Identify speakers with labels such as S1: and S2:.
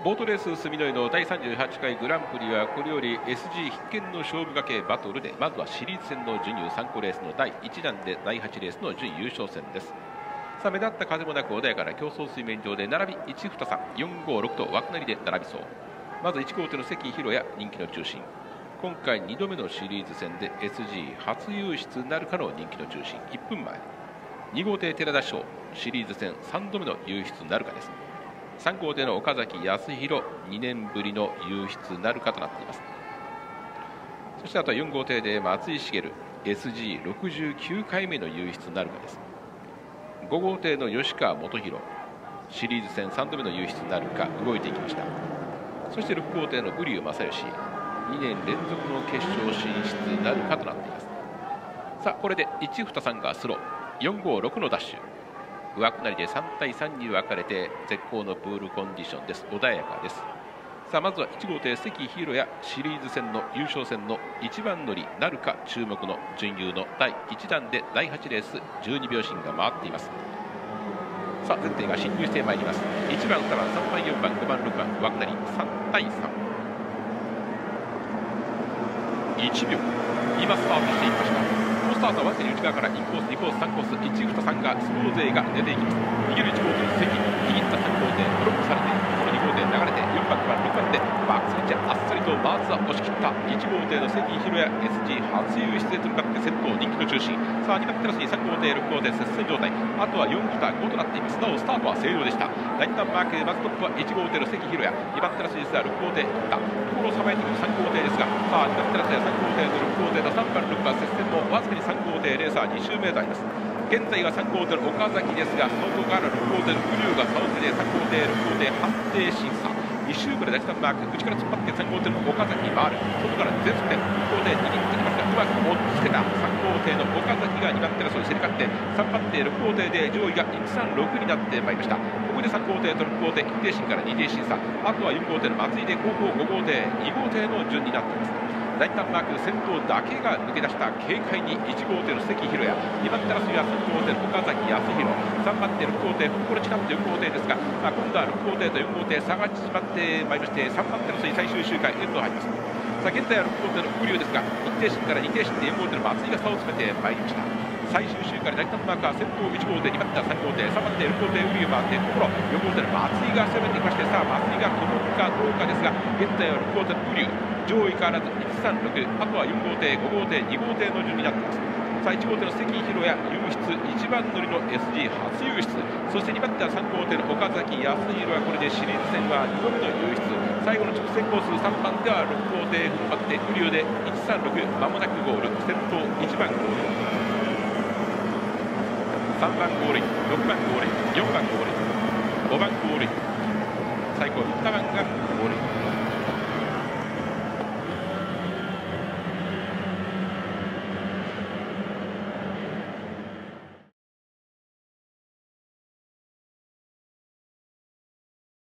S1: ボートレース住之江の第38回グランプリはこれより SG 必見の勝負かけバトルで、まずはシリーズ戦の準優3個レースの第1弾で第8レースの準優勝戦です。さあ、目立った風もなく穏やかな競争水面上で並び1、2、3、4、5、6と枠なりで並びそう。まず1号艇の関弘也、人気の中心。今回2度目のシリーズ戦で SG 初優出なるかの人気の中心。1分前。2号艇寺田翔、シリーズ戦3度目の優出なるかです。3号艇の岡崎康弘、2年ぶりの優出なるかとなっています。そしてあとは4号艇で松井茂、 SG69 回目の優出なるかです。5号艇の吉川元弘、シリーズ戦3度目の優出なるか動いていきました。そして6号艇の瓜生正義、2年連続の決勝進出なるかとなっています。さあ、これで1、2、3がスロー、4、5、6のダッシュ、上下りで3対3に分かれて絶好のプールコンディションです。穏やかです。さあ、まずは1号艇関弘也、シリーズ戦の優勝戦の1番乗りなるか注目の準優の第1弾で第8レース12秒針が回っています。さあ、全艇が進入してまいります。1番、2番、3番、4番、5番、6番、上下り3対3、1秒、今スタートしていきました。スタートはわずかに内側から1コース、2コース、3コース、1、2、3がスロー勢が出ていきます。逃げる1号艇関、握った3号艇ブロックされて、この2号艇流れて4番、5番、6番でバックスイッチあっさりとまずは押し切った1号艇の関弘也、 SG 初優出へと向かって先頭、人気の中心。さあ、2番テラスに3号艇、6号艇接戦状態、あとは4蓋5となっています。なおスタートは正常でした。第2弾マーク、まずトップは1号艇の関弘也、2番テラスですが6号艇いったところをさばいてくる3号艇ですが、さあ2番テラスや3号艇と6号艇と3番、6番接戦もわずかに3号艇レーサー2周目とあります。現在は3号艇の岡崎ですが、その後から6号艇の瓜生が差をつけて3号艇、6号艇判定審査、2周目で第3マーク、内から突っ張って3号艇の岡崎回る、外から全速で6号艇握ってきますが、うまく追っつけた3号艇の岡崎が2番テラスを競り勝って、3番艇、6号艇で上位が136になってまいりました。ここで3号艇と6号艇、一定審から二定審査、あとは4号艇の松井で後方5号艇、2号艇の順になっています。第2弾マーク、先頭だけが抜け出した軽快に1号艇の関弘也、2番テラスには3号艇の岡崎康弘、3番手6号艇これ近くて4号艇ですが、今度は6号艇と4号艇差が縮まってまいりまして、3番テラスに最終周回エンド入ります。さあ、現在は6号艇の瓜生ですが、一定審から二定審で4号艇の松井が差を詰めてまいりました。最終周回で第2弾マークは先頭1号艇、2番手は3号艇、3番手6号艇瓜生回ってところ4号艇の松井が攻めてきまして、さあ松井が届くかどうかですが、現在は6号艇の瓜生上位変わらず136、あとは4号艇、5号艇、2号艇の順になっています。さあ、1号艇の関弘也優出、1番乗りの SG 初優出、そして2番手は3号艇の岡崎康弘はこれでシリーズ戦は2度目の優出。最後の直線コース3番では6号艇踏ん張って瓜生で136、まもなくゴール、先頭1番ゴール、3番ゴールイン、6番ゴールイン、4番ゴールイン、5番ゴールイン、最後7番がゴールイン。